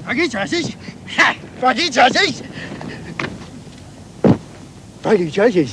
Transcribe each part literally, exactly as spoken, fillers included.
Baggy trousers? Ha! Baggy trousers? Baggy trousers.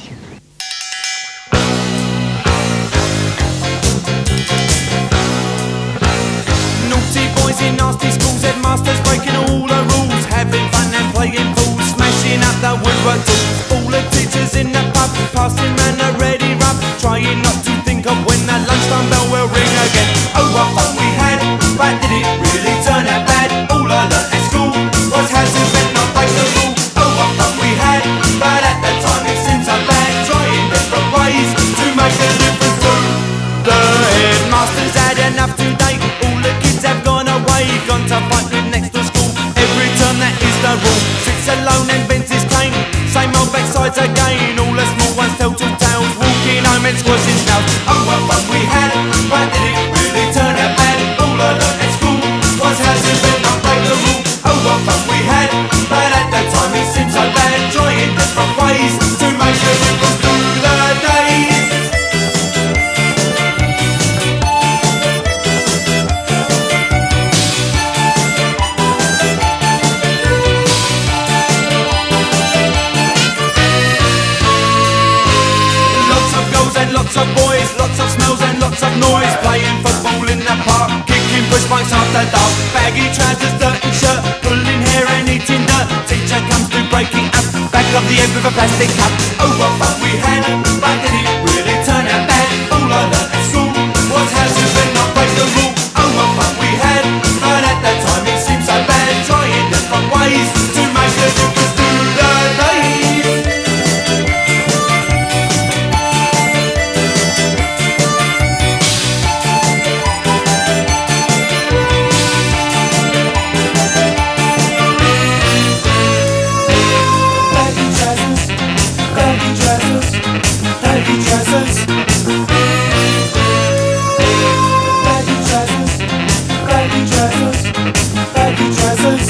Naughty boys in nasty schools, headmasters breaking all the rules, having fun and playing fools, smashing up the woodwork tools. All the teachers in the pub, passing round a ready rub, trying not to think of when the lunchtime bell will ring again. Oh, what fun we had, but did it really turn out bad? All I learnt at school was how to bend, not break the rule. Oh, what fun we had, but at that time it seemed so bad, trying different ways to make a difference to the headmasters had enough today. All the kids have gone away, gone to fight with next to school. Every term that is the rule, sits alone and vents his claim. Same old backsides again, all the small ones tell two tales, walking home and squashing snails. Oh, what fun we had, but did it really turn out bad? All I learnt at school was how to bend, not break the rule. Oh, what fun we had, but at that time it seemed so bad, trying different ways to make a difference through the days. Lots of boys, lots of smells and lots of noise, playing football in the park, kicking push bikes after dark. Baggy trousers, dirty shirt, pulling hair and eating dirt. Teacher comes to breaking up, back of the head with a plastic cup. Oh, what fun we had, but did it really turn out bad? All I learnt at school was how to bend, not break the rule. Oh, what fun we had, but at that time it seemed so bad, trying different ways to make a difference to the days. Baggy trousers, baggy trousers, baggy trousers, baggy trousers.